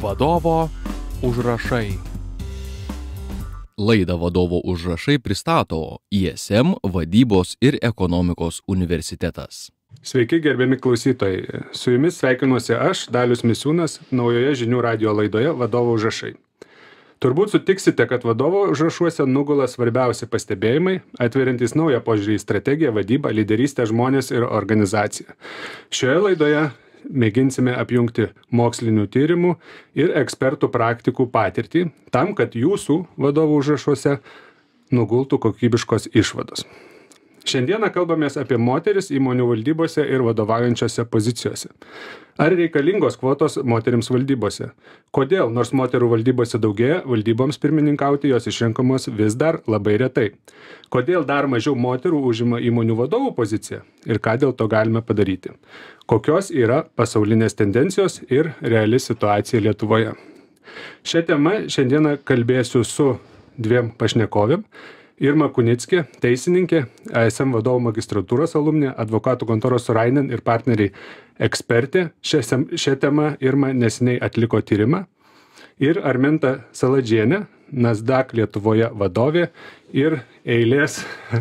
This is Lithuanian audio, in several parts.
Vadovo užrašai. Laidą Vadovo užrašai pristato ISM vadybos ir ekonomikos universitetas. Sveiki, gerbiami klausytojai. Su jumis sveikinuosi aš, Dalius Misiūnas, naujoje žinių radijo laidoje Vadovo užrašai. Turbūt sutiksite, kad vadovo užrašuose nugula svarbiausi pastebėjimai, atveriantys naują požiūrį į strategiją, vadybą, lyderystę, žmonės ir organizaciją. Šioje laidoje mėginsime apjungti mokslinių tyrimų ir ekspertų praktikų patirtį, tam, kad jūsų vadovo užrašuose nugultų kokybiškos išvados. Šiandieną kalbamės apie moteris įmonių valdybose ir vadovaujančiose pozicijose. Ar reikalingos kvotos moterims valdybose? Kodėl, nors moterų valdybose daugėja, valdyboms pirmininkauti jos išrenkamos vis dar labai retai? Kodėl dar mažiau moterų užima įmonių vadovų poziciją ir ką dėl to galime padaryti? Kokios yra pasaulinės tendencijos ir reali situacija Lietuvoje? Šią temą šiandieną kalbėsiu su dviem pašnekovėm. Irma Kunickė, teisininkė, ISM vadovų magistratūros alumnė, advokatų kontoros Sorainen ir partneriai ekspertė. Šią temą Irma neseniai atliko tyrimą. Ir Arminta Saladžienė, Nasdaq Lietuvoje vadovė ir eilės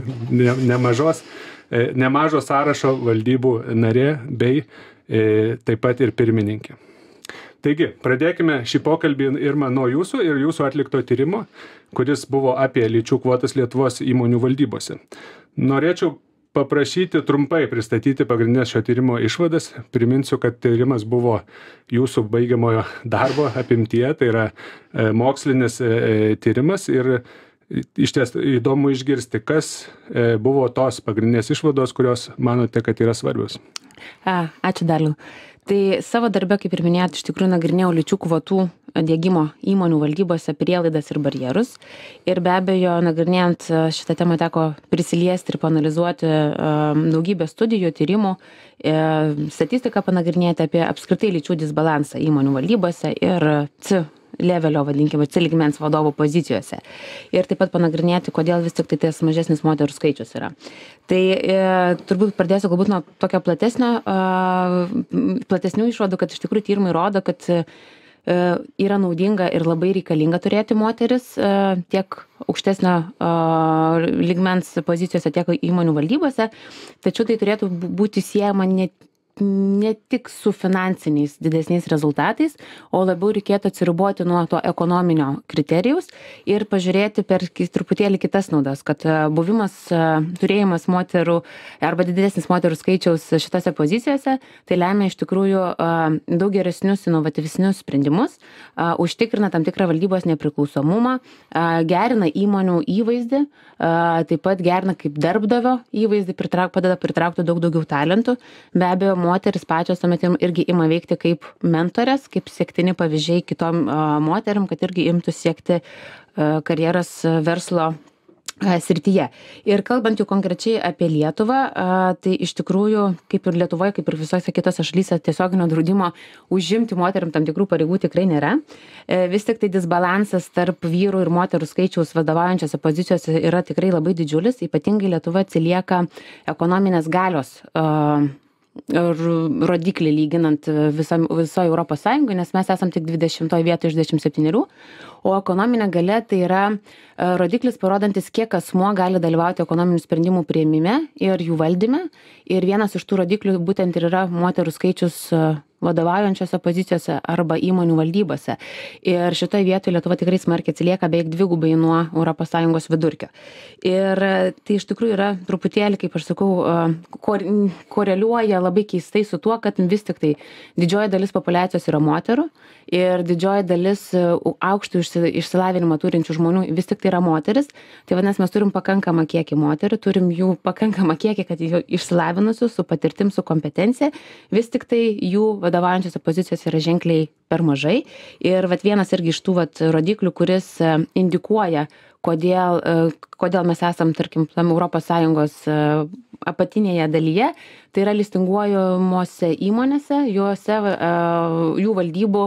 nemažo sąrašo valdybų narė bei taip pat ir pirmininkė. Taigi, pradėkime šį pokalbį, Irma, nuo jūsų ir jūsų atlikto tyrimo, kuris buvo apie lyčių kvotas Lietuvos įmonių valdybose. Norėčiau paprašyti trumpai pristatyti pagrindinės šio tyrimo išvadas. Priminsiu, kad tyrimas buvo jūsų baigiamojo darbo apimtyje, tai yra mokslinis tyrimas ir iš ties įdomu išgirsti, kas buvo tos pagrindinės išvados, kurios manote, kad yra svarbios. Ačiū, Daliu. Tai savo darbę, kaip ir minėjot, iš tikrųjų nagrinėjau lyčių kvotų diegimo įmonių valdybose prielaidas ir barjerus. Ir be abejo, nagrinėjant šitą temą teko prisiliesti ir panalizuoti daugybę studijų, tyrimų, statistiką panagrinėti apie apskritai lyčių disbalansą įmonių valdybose ir levelio, vadinkime, C-lygmens vadovų pozicijose. Ir taip pat panagrinėti, kodėl vis tik tai tas mažesnis moterų skaičius yra. Tai turbūt pradėsiu galbūt nuo tokio platesnių išvadų, kad iš tikrųjų tyrimai rodo, kad yra naudinga ir labai reikalinga turėti moteris tiek aukštesnio lygmens pozicijose, tiek įmonių valdybose, tačiau tai turėtų būti siejama ne tik su finansiniais didesniais rezultatais, o labiau reikėtų atsiriboti nuo to ekonominio kriterijaus ir pažiūrėti per truputėlį kitas naudas, kad buvimas, turėjimas moterų arba didesnis moterų skaičiaus šitose pozicijose, tai lemia iš tikrųjų daug geresnius, inovatyvesnius sprendimus, užtikrina tam tikrą valdybos nepriklausomumą, gerina įmonių įvaizdį, taip pat gerina kaip darbdavio įvaizdį, padeda pritraukti daug daugiau talentų. Be abejo, moteris pačios tuomet irgi ima veikti kaip mentorės, kaip siektini pavyzdžiai kitom moterim, kad irgi imtų siekti karjeros verslo srityje. Ir kalbant jau konkrečiai apie Lietuvą, tai iš tikrųjų, kaip ir Lietuvoje, kaip ir visose kitose šalyse, tiesioginio draudimo užimti moterim tam tikrų pareigų tikrai nėra. Vis tik tai disbalansas tarp vyrų ir moterų skaičiaus vadovaujančiose pozicijose yra tikrai labai didžiulis, ypatingai Lietuva atsilieka ekonominės galios rodiklį lyginant visoje Europos Sąjungoje, nes mes esam tik 20 vietoje iš 27, o ekonominė galia tai yra rodiklis parodantis, kiek asmuo gali dalyvauti ekonominių sprendimų priėmime ir jų valdyme. Ir vienas iš tų rodiklių būtent ir yra moterų skaičius vadovaujančiose pozicijose arba įmonių valdybose. Ir šitoje vietoje Lietuva tikrai smarkiai atsilieka beveik dvigubai nuo ES vidurkio. Ir tai iš tikrųjų yra truputėlį, kaip aš sakau, koreliuoja labai keistai su tuo, kad vis tik tai didžioji dalis populiacijos yra moterų ir didžioji dalis aukštų išsilavinimą turinčių žmonių vis tik tai yra moteris. Tai vadinasi, mes turim pakankamą kiekį moterų, turim jų pakankamą kiekį, kad jų išsilavinusių, su patirtim, su kompetencija, vis tik tai jų vadovaujančiose pozicijose yra ženkliai per mažai. Ir vienas irgi iš tų rodiklių, kuris indikuoja, kodėl mes esam, tarkim, ES apatinėje dalyje, tai yra listinguojamose įmonėse, jų valdybų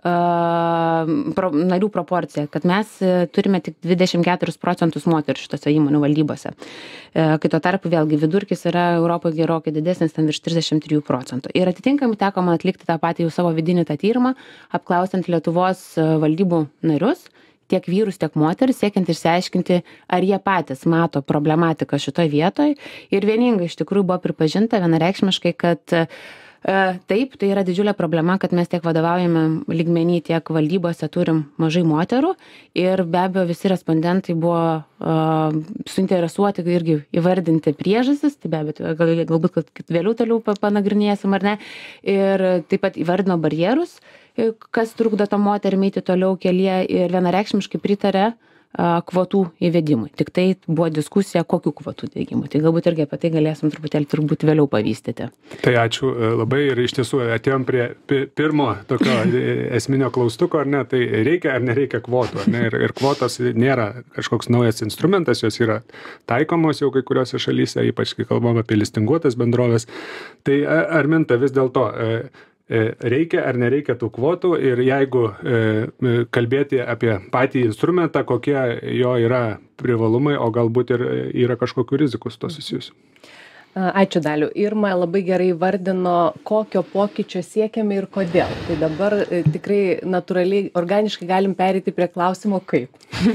narių proporcija, kad mes turime tik 24% moterų šitose įmonių valdybose. Kai tuo tarpu vėlgi vidurkis yra Europoje gerokai didesnis, ten virš 33%. Ir atitinkamai teko man atlikti tą patį jau savo vidinį tą tyrimą, apklausiant Lietuvos valdybų narius, tiek vyrus, tiek moteris, siekiant išsiaiškinti, ar jie patys mato problematiką šitoje vietoje. Ir vieningai iš tikrųjų buvo pripažinta vienareikšmiškai, kad taip, tai yra didžiulė problema, kad mes tiek vadovaujame lygmenį, tiek valdybose turim mažai moterų ir be abejo visi respondentai buvo suinteresuoti irgi įvardinti priežastis, tai be abejo galbūt kad vėliau toliau panagrinėsim ar ne, ir taip pat įvardino barjerus, kas trukdo tom moterim eiti toliau kelyje ir vienareikšmiškai pritarė kvotų įvedimui. Tik tai buvo diskusija, kokių kvotų įvedimui. Tai galbūt irgi apie tai galėsim truputėlį turbūt vėliau pavystyti. Tai ačiū labai ir iš tiesų atėjom prie pirmo tokio esminio klaustuko, ar ne, tai reikia ar nereikia kvotų, ar ne, ir kvotos nėra kažkoks naujas instrumentas, jos yra taikomos jau kai kuriuose šalyse, ypač kai kalbam apie listinguotas bendrovės. Tai Arminta vis dėlto reikia ar nereikia tų kvotų ir jeigu kalbėti apie patį instrumentą, kokie jo yra privalumai, o galbūt ir yra kažkokių rizikų su to susijusių. Ačiū Daliu. Irma labai gerai vardino, kokio pokyčio siekiame ir kodėl. Tai dabar tikrai natūraliai, organiškai galim pereiti prie klausimo kaip.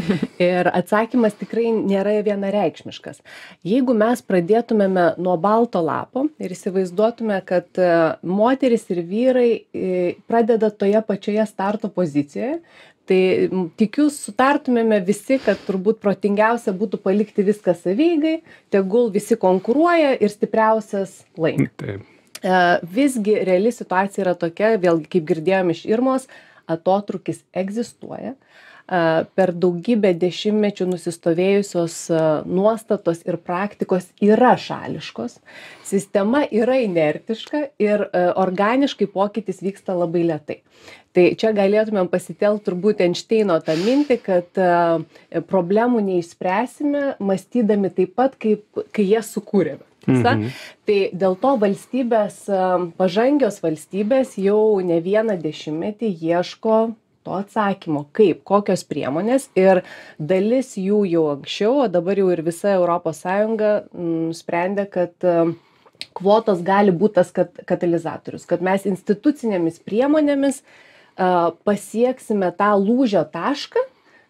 Ir atsakymas tikrai nėra vienareikšmiškas. Jeigu mes pradėtumėme nuo balto lapo ir įsivaizduotume, kad moteris ir vyrai pradeda toje pačioje starto pozicijoje, tai tikiu sutartumėme visi, kad turbūt protingiausia būtų palikti viską savieigai, tegul visi konkuruoja ir stipriausias laimi. Taip. Visgi reali situacija yra tokia, vėlgi kaip girdėjome iš Irmos, atotrūkis egzistuoja. Per daugybę dešimtmečių nusistovėjusios nuostatos ir praktikos yra šališkos, sistema yra inertiška ir organiškai pokytis vyksta labai lėtai. Tai čia galėtumėm pasitelkti turbūt Einšteino tą mintį, kad problemų neišspręsime, mąstydami taip pat, kai jas sukūrėme. Tai dėl to valstybės, pažangios valstybės jau ne vieną dešimtmetį ieško to atsakymo, kaip, kokios priemonės ir dalis jų jau anksčiau, o dabar jau ir visa ES sprendė, kad kvotos gali būti tas katalizatorius, kad mes institucinėmis priemonėmis pasieksime tą lūžio tašką,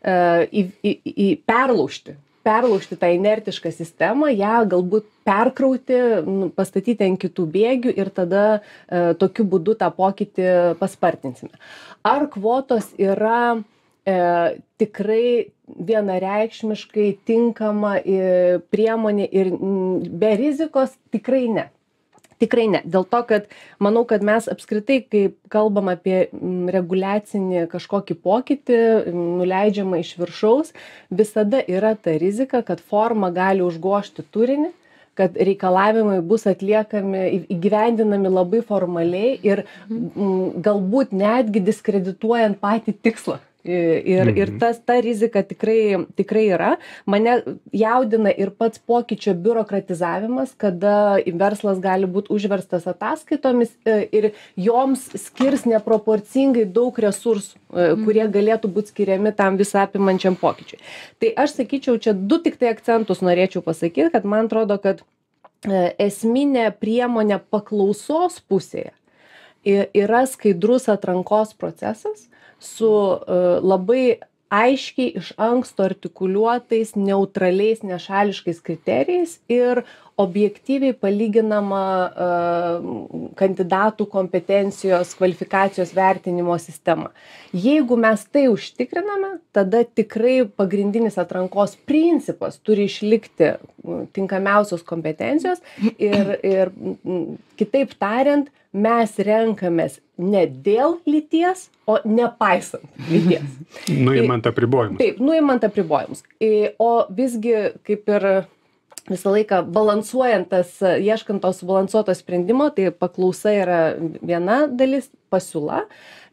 perlaužti tą inertišką sistemą, ją galbūt perkrauti, pastatyti ant kitų bėgių ir tada tokiu būdu tą pokytį paspartinsime. Ar kvotos yra tikrai vienareikšmiškai tinkama priemonė ir be rizikos? Tikrai ne. Tikrai ne. Dėl to, kad manau, kad mes apskritai, kai kalbam apie reguliacinį kažkokį pokytį, nuleidžiamą iš viršaus, visada yra ta rizika, kad forma gali užgožti turinį, kad reikalavimai bus atliekami, įgyvendinami labai formaliai ir galbūt netgi diskredituojant patį tikslą. Ir ta rizika tikrai yra. Mane jaudina ir pats pokyčio biurokratizavimas, kada verslas gali būti užverstas ataskaitomis ir joms skirs neproporcingai daug resursų, kurie galėtų būti skiriami tam visą apimančiam pokyčiui. Tai aš sakyčiau, čia du tik tai akcentus norėčiau pasakyti, kad man atrodo, kad esminė priemonė paklausos pusėje yra skaidrus atrankos procesas su labai aiškiai iš anksto artikuliuotais, neutraliais, nešališkais kriterijais ir objektyviai palyginama kandidatų kompetencijos, kvalifikacijos vertinimo sistema. Jeigu mes tai užtikriname, tada tikrai pagrindinis atrankos principas turi išlikti tinkamiausios kompetencijos ir kitaip tariant, mes renkamės ne dėl lyties, o nepaisant lyties. Nuimant apribojimus. Taip, nuimant apribojimus. O visgi, kaip ir visą laiką balansuojant ieškant to subalansuoto sprendimo, tai paklausa yra viena dalis, pasiūla.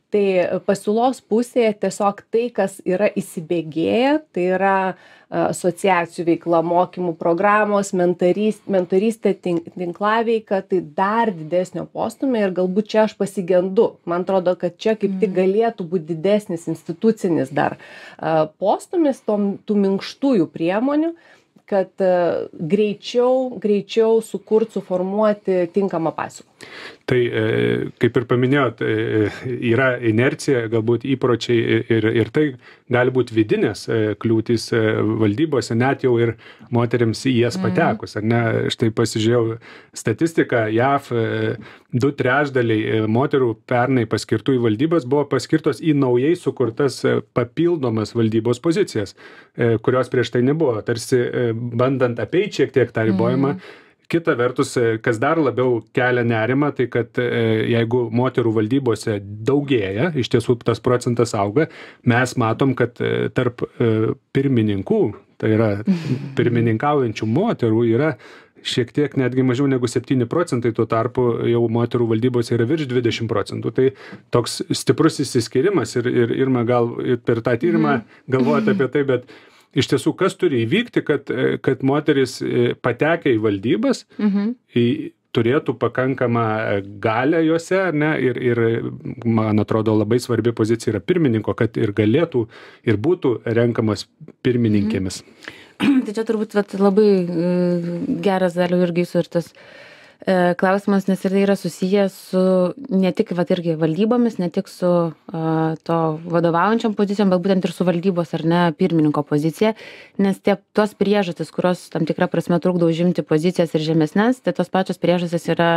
Tai pasiūlos pusėje tiesiog tai, kas yra įsibėgėję, tai yra asociacijų veikla, mokymų programos, mentorystė, tinklaveika, tai dar didesnio postumio ir galbūt čia aš pasigendu. Man atrodo, kad čia kaip tik galėtų būti didesnis institucinis dar postumis tų minkštųjų priemonių, kad greičiau suformuoti tinkamą pasiūlą. Tai, kaip ir paminėjot, yra inercija, galbūt įpročiai ir tai gali būti vidinės kliūtys valdybose, net jau ir moteriams į jas patekus. Ar ne? Štai pasižiūrėjau statistiką, JAV 2/3 moterų pernai paskirtų į valdybas buvo paskirtos į naujai sukurtas papildomas valdybos pozicijas, kurios prieš tai nebuvo, tarsi bandant apeiti šiek tiek tą ribojimą. Kita vertus, kas dar labiau kelia nerimą, tai kad jeigu moterų valdybose daugėja, iš tiesų tas procentas auga, mes matom, kad tarp pirmininkų, tai yra pirmininkaujančių moterų, yra šiek tiek netgi mažiau negu 7%, tuo tarpu jau moterų valdybose yra virš 20%. Tai toks stiprus išsiskyrimas ir Irma gal per tą tyrimą galvojate apie tai, bet iš tiesų, kas turi įvykti, kad moteris patekę į valdybas turėtų pakankamą galią juose, ne? Ir man atrodo labai svarbi pozicija yra pirmininko, kad ir galėtų ir būtų renkamas pirmininkėmis. Tai čia turbūt labai geras Daliau irgi jūsų ir tas klausimas, nes ir tai yra susijęs su ne tik irgi valdybomis, ne tik su to vadovaujančiam pozicijom, bet būtent ir su valdybos ar ne pirmininko pozicija, nes tos priežastys, kurios tam tikrą prasme trukdo užimti pozicijas ir žemesnes, tai tos pačios priežastys yra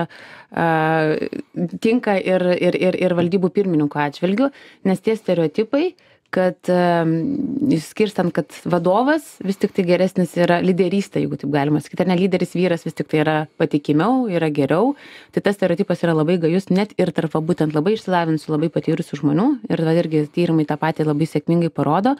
tinka ir valdybų pirmininko atžvilgiu, nes tie stereotipai, kad skirstant, kad vadovas vis tik tai geresnis yra lyderystė, jeigu taip galima sakyti, ar ne, lyderis vyras vis tik tai yra patikimiau, yra geriau, tai tas stereotipas yra labai gajus net ir tarp būtent labai išsilavinusių, labai patyrusių žmonių ir irgi tyrimai tą patį labai sėkmingai parodo.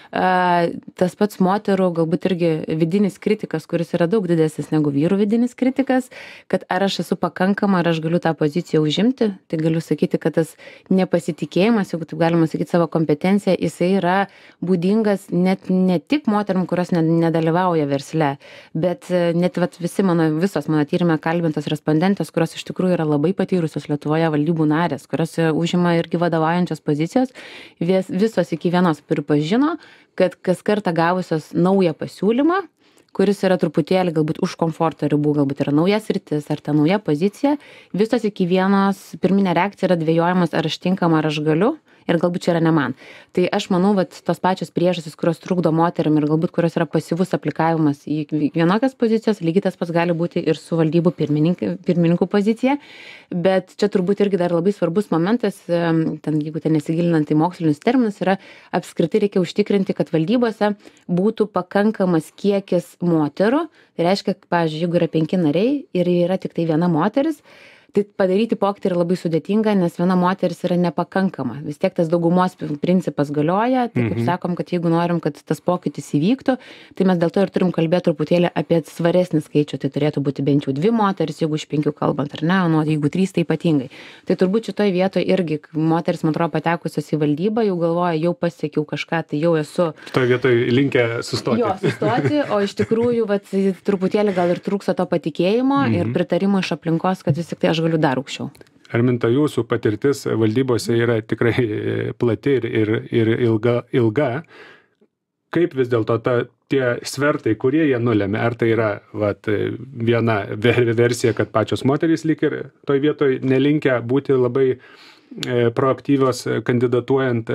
Tas pats moterų galbūt irgi vidinis kritikas, kuris yra daug didesnis negu vyrų vidinis kritikas, kad ar aš esu pakankama, ar aš galiu tą poziciją užimti, tai galiu sakyti, kad tas nepasitikėjimas, jeigu taip galima sakyti, savo kompetenciją, jisai yra būdingas net ne tik moterim, kurios nedalyvauja versle, bet net visos mano tyrime kalbintos respondentės, kurios iš tikrųjų yra labai patyrusios Lietuvoje valdybų narės, kurios užima irgi vadovaujančias pozicijos, visos iki vienos pripažino, kad kas kartą gavusios naują pasiūlymą, kuris yra truputėlį galbūt už komforto ribų, galbūt yra nauja sritis ar ta nauja pozicija, visos iki vienos pirminė reakcija yra dvejojimas, ar aš tinkama, ar aš galiu. Ir galbūt čia yra ne man. Tai aš manau, tos pačios priežastys, kurios trukdo moterim ir galbūt kurios yra pasyvus aplikavimas į vienokias pozicijas, lygiai tas pats gali būti ir su valdybų pirmininkų pozicija. Bet čia turbūt irgi dar labai svarbus momentas, jeigu nesigilinant į mokslinius terminus, yra apskritai reikia užtikrinti, kad valdybose būtų pakankamas kiekis moterų. Tai reiškia, pavyzdžiui, jeigu yra 5 nariai ir yra tik tai viena moteris, tai padaryti pokytį yra labai sudėtinga, nes viena moteris yra nepakankama. Vis tiek tas daugumos principas galioja, tai kaip sakom, kad jeigu norim, kad tas pokytis įvyktų, tai mes dėl to ir turim kalbėti truputėlį apie svaresnį skaičių, tai turėtų būti bent jau 2 moteris, jeigu iš 5 kalbant, ar ne, jeigu 3 tai ypatingai. Tai turbūt šitoj vietoje irgi moteris, man atrodo, patekusios į valdybą, jau galvoja, jau pasiekiau kažką, tai jau esu. Šitoj vietoje linkę sustoti. Jo, sustoti, o iš tikrųjų, truputėlį gal ir trūksta to patikėjimo ir pritarimo iš aplinkos, kad vis tik tai aš galiu dar aukščiau. Arminta, jūsų patirtis valdybose yra tikrai plati ir ilga. Kaip vis dėlto tie svertai, kurie jie nulėmė? Ar tai yra viena versija, kad pačios moterys lyg ir toj vietoj nelinkę būti labai proaktyvios kandidatuojant,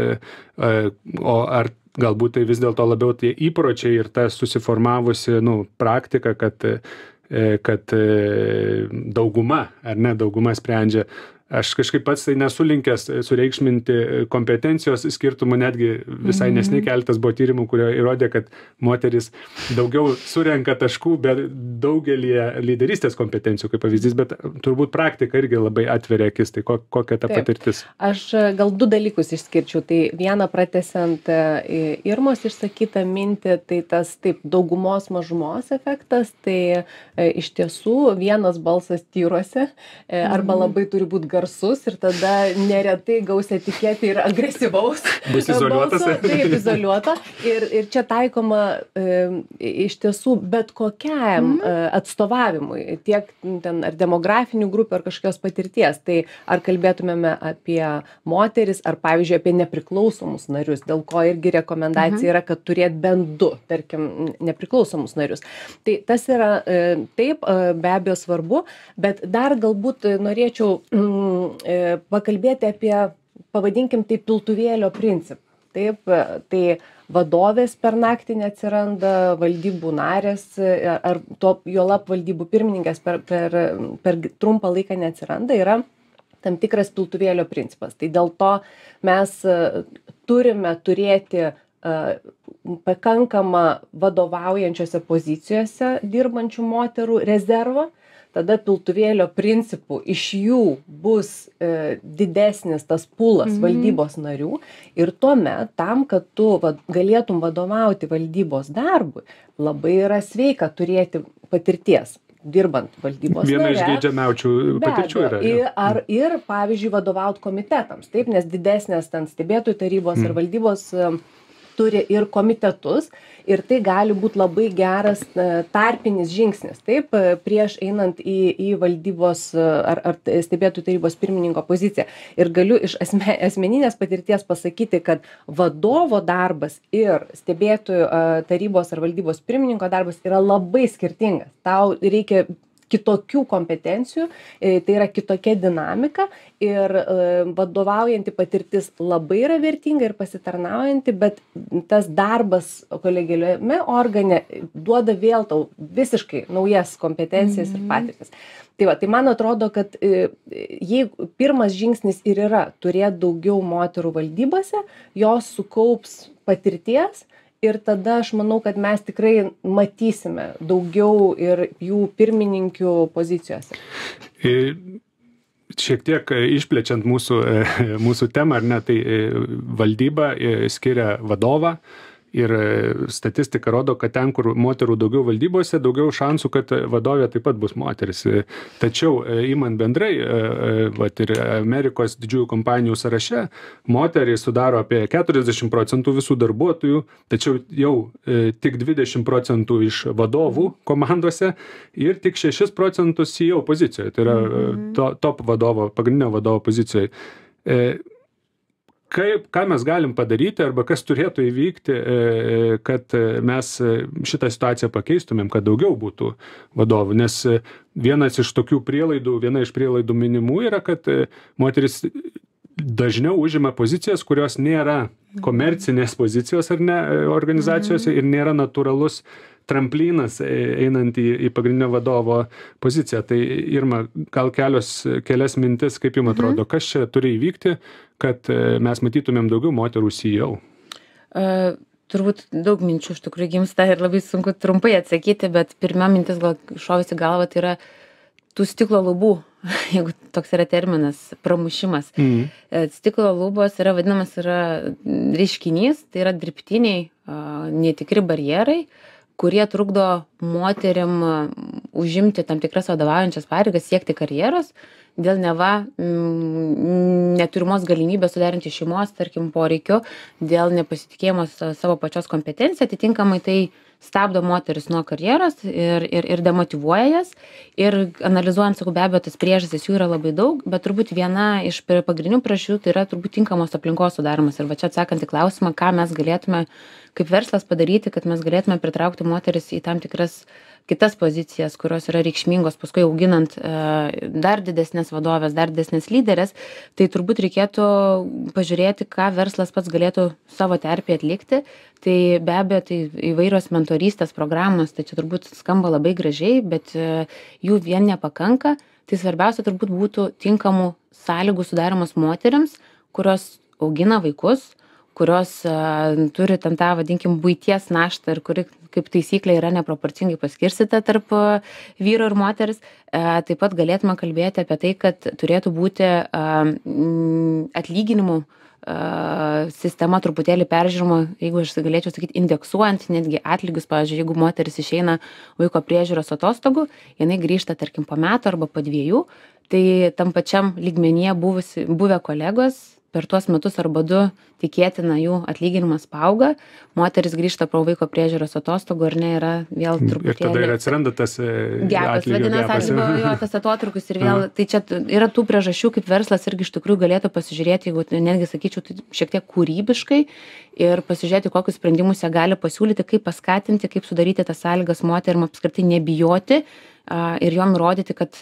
o ar galbūt tai vis dėlto labiau tie įpročiai ir ta susiformavusi praktika, kad dauguma, ar ne, dauguma sprendžia. Aš kažkaip pats tai nesu linkęs sureikšminti kompetencijos skirtumų, netgi visai neseniai keletas buvo tyrimų, kurie įrodė, kad moteris daugiau surenka taškų, bet daugelį lyderystės kompetencijų kaip pavyzdys, bet turbūt praktika irgi labai atveria akis, tai kokia ta patirtis? Aš gal 2 dalykus išskirčiau. Tai vieną pratęsiant Irmos išsakytą mintį, tai tas daugumos mažumos efektas, tai iš tiesų vienas balsas tyruose arba labai turi būti garsus ir tada neretai gaus etiketę ir agresyvaus Bus izoliuotas. balso. Taip, izoliuota. Ir čia taikoma iš tiesų bet kokiam atstovavimui, tiek ten ar demografinių grupių, ar kažkokios patirties. Tai ar kalbėtumėme apie moteris, ar pavyzdžiui apie nepriklausomus narius, dėl ko irgi rekomendacija yra, kad turėt bent 2, tarkim, nepriklausomus narius. Tai tas yra taip, be abejo svarbu, bet dar galbūt norėčiau pakalbėti apie, pavadinkim tai, piltuvėlio principą. Taip, tai vadovės per naktį neatsiranda, valdybų narės, ar juolab valdybų pirmininkės per trumpą laiką neatsiranda, yra tam tikras piltuvėlio principas. Tai dėl to mes turime turėti pakankamą vadovaujančiose pozicijose dirbančių moterų rezervą. Tada piltuvėlio principų iš jų bus didesnis tas pulas valdybos narių ir tuomet tam, kad tu galėtum vadovauti valdybos darbui, labai yra sveika turėti patirties dirbant valdybos nare. Viena iš geidžiamiausių patirčių yra. Ir, pavyzdžiui, vadovauti komitetams, taip, nes didesnės ten stebėtojų tarybos ir valdybos turi ir komitetus ir tai gali būti labai geras tarpinis žingsnis, taip, prieš einant į valdybos ar stebėtojų tarybos pirmininko poziciją. Ir galiu iš asmeninės patirties pasakyti, kad vadovo darbas ir stebėtojų tarybos ar valdybos pirmininko darbas yra labai skirtingas. Tau reikia kitokių kompetencijų, tai yra kitokia dinamika ir vadovaujanti patirtis labai yra vertinga ir pasitarnaujanti, bet tas darbas kolegialiame organe duoda vėl tau visiškai naujas kompetencijas ir patirtis. Tai man atrodo, kad jeigu pirmas žingsnis ir yra turėti daugiau moterų valdybose, jos sukaups patirties, ir tada aš manau, kad mes tikrai matysime daugiau ir jų pirmininkių pozicijose. Šiek tiek išplečiant mūsų temą, ar ne, tai valdyba skiria vadovą. Ir statistika rodo, kad ten, kur moterų daugiau valdybose, daugiau šansų, kad vadovė taip pat bus moteris. Tačiau, imant bendrai, ir Amerikos didžiųjų kompanijų sąraše, moteriai sudaro apie 40% visų darbuotojų, tačiau jau tik 20% iš vadovų komandose ir tik 6% CEO pozicijoje. Tai yra top vadovo, pagrindinio vadovo pozicijoje. Ką mes galim padaryti arba kas turėtų įvykti, kad mes šitą situaciją pakeistumėm, kad daugiau būtų vadovų, nes viena iš prielaidų minimų yra, kad moteris dažniau užima pozicijas, kurios nėra komercinės pozicijos ar ne organizacijose ir nėra natūralus tramplynas einant į pagrindinio vadovo poziciją. Tai Irma, gal kelias mintis, kaip jums atrodo, kas čia turi įvykti, kad mes matytumėm daugiau moterų CEO? Turbūt daug minčių iš tikrųjų gimsta ir labai sunku trumpai atsakyti, bet pirma mintis gal šovusi galva, tai yra tų stiklo lubų, jeigu toks yra terminas, pramušimas. Stiklo lubos yra vadinamas reiškinys, tai yra dirbtiniai, netikri barjerai, kurie trukdo moterim užimti tam tikras vadovaujančias pareigas, siekti karjeros, dėl neva neturimos galimybės suderinti šeimos, tarkim, poreikio, dėl nepasitikėjimo savo pačios kompetencija, atitinkamai tai stabdo moteris nuo karjeros ir demotyvuoja jas. Ir analizuojant, sakau, be abejo, tas priežastis jų yra labai daug, bet turbūt viena iš pagrindinių priežasčių tai yra turbūt tinkamos aplinkos sudarimas. Ir va čia atsakant į klausimą, ką mes galėtume kaip verslas padaryti, kad mes galėtume pritraukti moteris į tam tikras kitas pozicijas, kurios yra reikšmingos, paskui auginant dar didesnės vadovės, dar didesnės lyderės, tai turbūt reikėtų pažiūrėti, ką verslas pats galėtų savo terpėje atlikti. Tai be abejo, tai įvairios mentorystės programos, tai čia turbūt skamba labai gražiai, bet jų vien nepakanka. Tai svarbiausia turbūt būtų tinkamų sąlygų sudarimas moteriams, kurios augina vaikus, kurios turi tam tą, vadinkim, buities naštą ir kuri kaip taisyklė yra neproporcingai paskirstyta tarp vyro ir moteris. Taip pat galėtume kalbėti apie tai, kad turėtų būti atlyginimų sistema truputėlį peržiūrima, jeigu aš galėčiau sakyti, indeksuojant netgi atlygius. Pavyzdžiui, jeigu moteris išeina vaiko priežiūros atostogų, jinai grįžta, tarkim, po metų arba po 2, tai tam pačiam lygmenyje buvę kolegos per tuos metus arba 2 tikėtina jų atlyginimas paauga, moteris grįžta po vaiko priežiūros atostogų ir ne yra vėl truputėlį. Ir tada ir atsiranda tas vadinasi, tas atotrūkis ir vėl. Tai čia yra tų priežasčių, kaip verslas irgi iš tikrųjų galėtų pasižiūrėti, jeigu netgi sakyčiau, tai šiek tiek kūrybiškai ir pasižiūrėti, kokius sprendimus jie gali pasiūlyti, kaip paskatinti, kaip sudaryti tas sąlygas moterim apskritai nebijoti ir jom rodyti, kad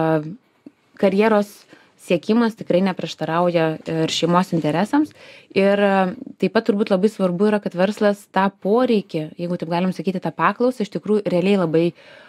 karjeros siekimas tikrai neprieštarauja ir šeimos interesams. Ir taip pat turbūt labai svarbu yra, kad verslas tą poreikį, jeigu taip galim sakyti, tą paklausą, iš tikrųjų realiai labai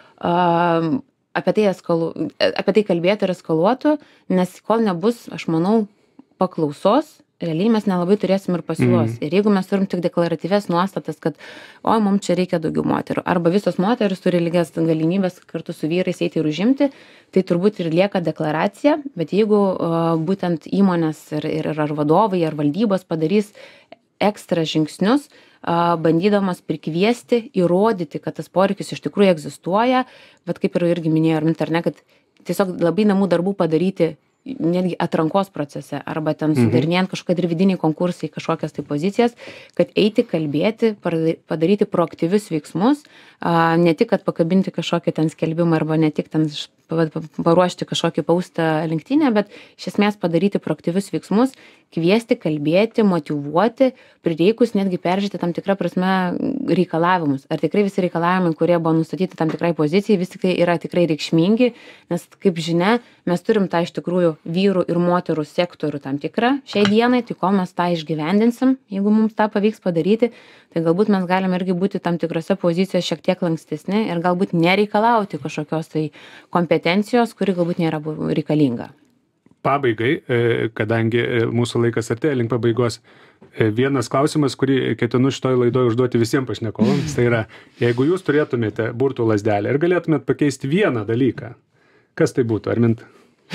apie tai kalbėtų ir eskaluotų, nes kol nebus, aš manau, paklausos, realiai mes nelabai turėsim ir pasiūlos. Ir jeigu mes turim tik deklaratyvias nuostatas, kad mums čia reikia daugiau moterų, arba visos moteris turi lygias galimybės kartu su vyrais eiti ir užimti, tai turbūt ir lieka deklaracija, bet jeigu būtent įmonės ir ar vadovai, ar valdybos padarys ekstra žingsnius, bandydamas prikviesti, įrodyti, kad tas poreikis iš tikrųjų egzistuoja, bet kaip ir irgi minėjo Arminta, ar ne, kad tiesiog labai namų darbų padaryti netgi atrankos procese arba ten sudarinėjant kažkokią ir vidiniai konkursai, kažkokias tai pozicijas, kad eiti kalbėti, padaryti proaktyvius veiksmus, ne tik, kad pakabinti kažkokį ten skelbimą arba ne tik ten paruošti kažkokį paustą LinkedIn, bet iš esmės padaryti proaktyvius veiksmus, kviesti, kalbėti, motyvuoti, prireikus netgi peržiūrėti tam tikrą prasme reikalavimus. Ar tikrai visi reikalavimai, kurie buvo nustatyti tam tikrai pozicijai, vis tik tai yra tikrai reikšmingi, nes kaip žinia, mes turim tą iš tikrųjų vyrų ir moterų sektorių tam tikrą šiai dienai, tai kol mes tą išgyvendinsim, jeigu mums tą pavyks padaryti, tai galbūt mes galime irgi būti tam tikrose pozicijose šiek tiek lankstesni ir galbūt nereikalauti kažkokios tai kompetencijos, kuri galbūt nėra reikalinga. Pabaigai, kadangi mūsų laikas artėja link pabaigos, vienas klausimas, kurį ketinu šitoj laidoje užduoti visiems pašnekovams, tai yra, jeigu jūs turėtumėte burtų lazdelę ir galėtumėte pakeisti vieną dalyką, kas tai būtų, Arminta?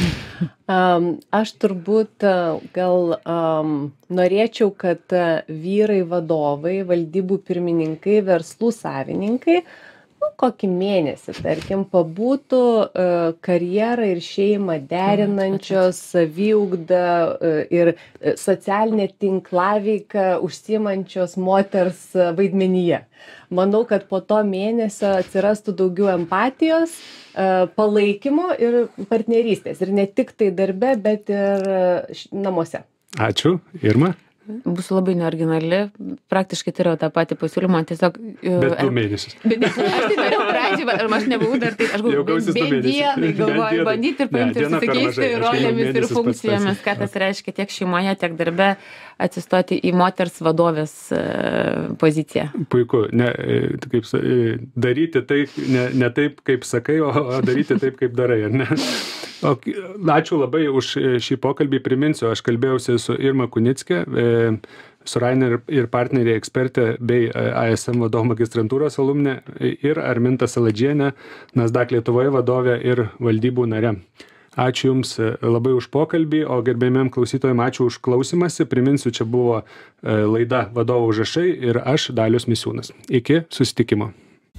Aš turbūt gal norėčiau, kad vyrai vadovai, valdybų pirmininkai, verslų savininkai kokį mėnesį, tarkim, pabūtų karjerą ir šeimą derinančios, saviugdą ir socialinę tinklaveiką užsiimančios moters vaidmenyje. Manau, kad po to mėnesio atsirastų daugiau empatijos, palaikymo ir partnerystės. Ir ne tik tai darbe, bet ir namuose. Ačiū. Irma? Būsiu labai neoriginali, praktiškai turėjau tą patį pasiūlymą, tiesiog... Bet 2 mėnesius. Bet aš tai norėjau pradžiai, aš nebuvau dar tai, aš galvoju, bandyti ir paimti ir susikeisti rolėmis ir funkcijomis, ką tas reiškia tiek šeimoje, tiek darbe, atsistoti į moters vadovės poziciją. Puiku, daryti tai ne taip, kaip sakai, o daryti taip, kaip darai, ar ne? Ačiū labai už šį pokalbį. Priminsiu, aš kalbėjausi su Irma Kunickė, su Rainer ir partneriai ekspertė bei ASM vadovų magistrantūros alumnė ir Arminta Saladžienė, Nasdaq Lietuvoje vadovė ir valdybų narė. Ačiū Jums labai už pokalbį, o gerbėjimiem klausytojams ačiū už klausimąsi. Priminsiu, čia buvo laida Vadovo užrašai ir aš, Dalius Misiūnas. Iki susitikimo.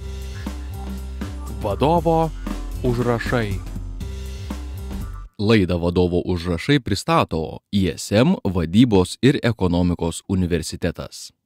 Vadovo užrašai. Laidą Vadovo užrašai pristato ISM vadybos ir ekonomikos universitetas.